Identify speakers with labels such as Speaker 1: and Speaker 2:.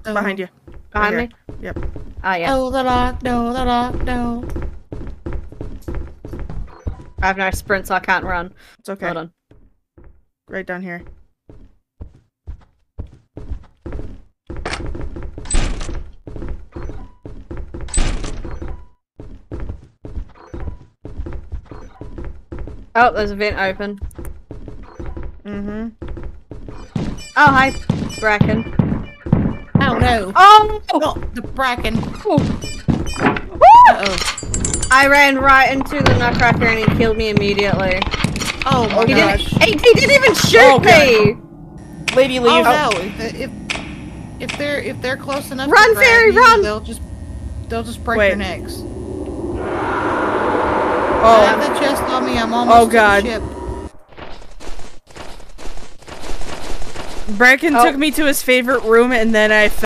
Speaker 1: Behind you.
Speaker 2: Behind
Speaker 1: Right
Speaker 2: me?
Speaker 1: Yep.
Speaker 2: Ah, yeah.
Speaker 3: Oh, the lock, no, the lock, no.
Speaker 2: I have no sprint, so I can't run.
Speaker 1: It's okay.
Speaker 2: Hold on.
Speaker 1: Right down here.
Speaker 2: Oh, there's a vent open.
Speaker 1: Mm-hmm.
Speaker 2: Oh, hi, Bracken.
Speaker 3: Oh no.
Speaker 2: Oh!
Speaker 3: Oh, the Bracken.
Speaker 2: Oh.
Speaker 3: Uh-oh.
Speaker 2: I ran right into the Nutcracker and he killed me immediately.
Speaker 3: Oh my
Speaker 2: He
Speaker 3: gosh.
Speaker 2: didn't even shoot me!
Speaker 1: Lady, leave.
Speaker 3: Oh no, if they're close enough
Speaker 2: Run,
Speaker 3: to grab
Speaker 2: fairy,
Speaker 3: you,
Speaker 2: run!
Speaker 3: they'll just break your necks. I
Speaker 1: Oh.
Speaker 3: have the chest on me, I'm almost to
Speaker 1: God.
Speaker 3: the ship.
Speaker 1: Bracken took me to his favorite room and then I